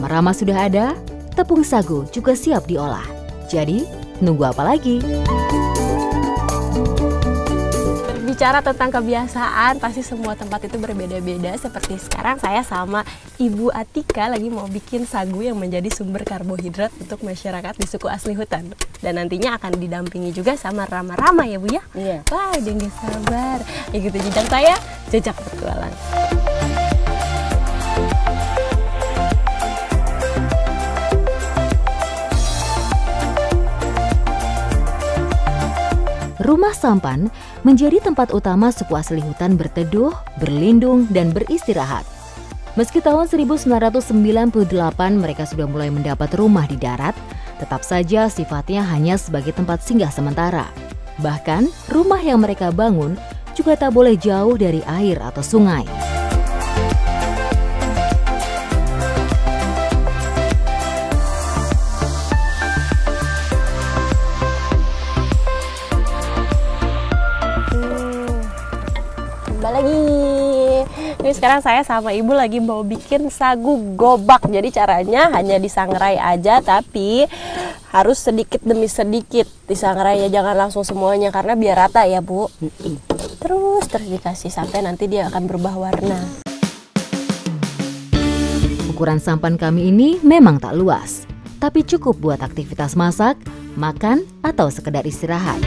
Rama-rama sudah ada, tepung sagu juga siap diolah. Jadi, nunggu apa lagi? Bicara tentang kebiasaan, pasti semua tempat itu berbeda-beda. Seperti sekarang saya sama Ibu Atika lagi mau bikin sagu yang menjadi sumber karbohidrat untuk masyarakat di suku asli hutan. Dan nantinya akan didampingi juga sama Rama-rama ya Bu ya? Iya. Wah, udah gak sabar. Ikuti jejak saya, jejak petualang. Rumah sampan menjadi tempat utama suku asli hutan berteduh, berlindung, dan beristirahat. Meski tahun 1998 mereka sudah mulai mendapat rumah di darat, tetap saja sifatnya hanya sebagai tempat singgah sementara. Bahkan, rumah yang mereka bangun juga tak boleh jauh dari air atau sungai. Lagi. Ini sekarang saya sama Ibu lagi mau bikin sagu gobak. Jadi caranya hanya disangrai aja, tapi harus sedikit demi sedikit disangrainya, jangan langsung semuanya karena biar rata ya Bu. Terus dikasih sampai nanti dia akan berubah warna. Ukuran sampan kami ini memang tak luas, tapi cukup buat aktivitas masak, makan, atau sekedar istirahat.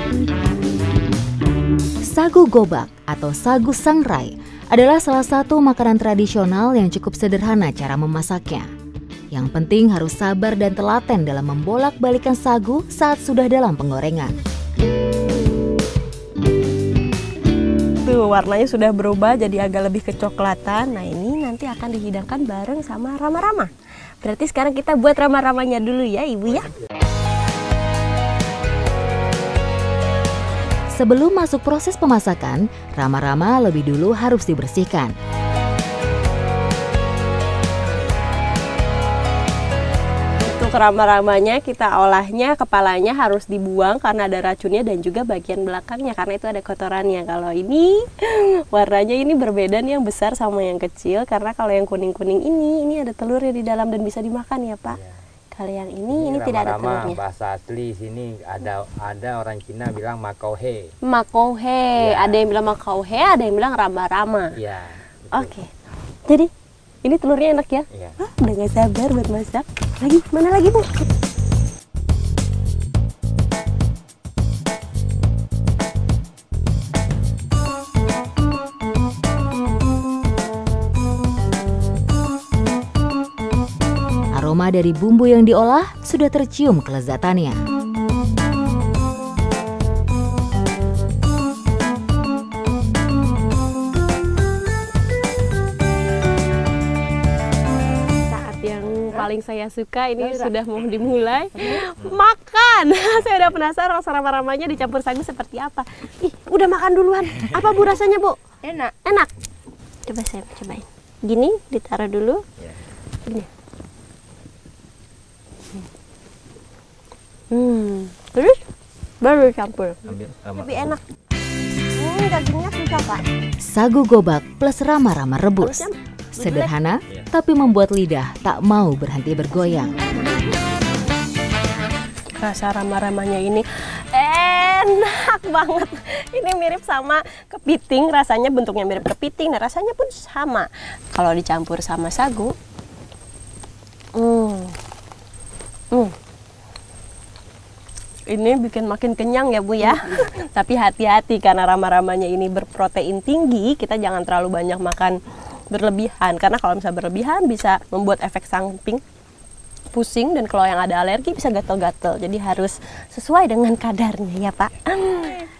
Sagu gobak atau sagu sangrai adalah salah satu makanan tradisional yang cukup sederhana cara memasaknya. Yang penting harus sabar dan telaten dalam membolak-balikan sagu saat sudah dalam penggorengan. Tuh, warnanya sudah berubah jadi agak lebih kecoklatan. Nah, ini nanti akan dihidangkan bareng sama Rama-rama. Berarti sekarang kita buat Rama-ramanya dulu ya Ibu ya. Sebelum masuk proses pemasakan, Rama-rama lebih dulu harus dibersihkan. Untuk Rama-ramanya kita olahnya, kepalanya harus dibuang karena ada racunnya dan juga bagian belakangnya karena itu ada kotorannya. Kalau ini warnanya ini berbeda nih, yang besar sama yang kecil, karena kalau yang kuning-kuning ini ada telurnya di dalam dan bisa dimakan ya Pak. Ya. Kalau yang ini tidak ada telurnya. Bahasa asli sini ada orang Cina bilang makauhe. Makauhe, ya. Ada yang bilang makauhe, ada yang bilang rama-rama. Iya. Oke. Jadi ini telurnya enak ya? Iya. Udah gak sabar buat masak. Lagi, mana lagi Bu? Aroma dari bumbu yang diolah sudah tercium kelezatannya. Saat yang paling saya suka ini sudah mau dimulai. Makan! Saya udah penasaran rasa Rama-ramanya dicampur sagu seperti apa. Ih, udah makan duluan. Apa Bu rasanya Bu? Enak. Enak? Coba saya cobain. Gini, ditaruh dulu. Gini. Terus baru campur. Lebih enak. Dagingnya susah Pak. Sagu gobak plus Rama-rama rebus. Sederhana, tapi membuat lidah tak mau berhenti bergoyang. Rasa Rama-ramanya ini enak banget. Ini mirip sama kepiting, rasanya bentuknya mirip kepiting dan rasanya pun sama. Kalau dicampur sama sagu, ini bikin makin kenyang ya Bu ya. Tapi hati-hati karena Rama-ramanya ini berprotein tinggi, kita jangan terlalu banyak makan berlebihan. Karena kalau misalnya berlebihan bisa membuat efek samping, pusing, dan kalau yang ada alergi bisa gatel-gatel. Jadi harus sesuai dengan kadarnya ya Pak.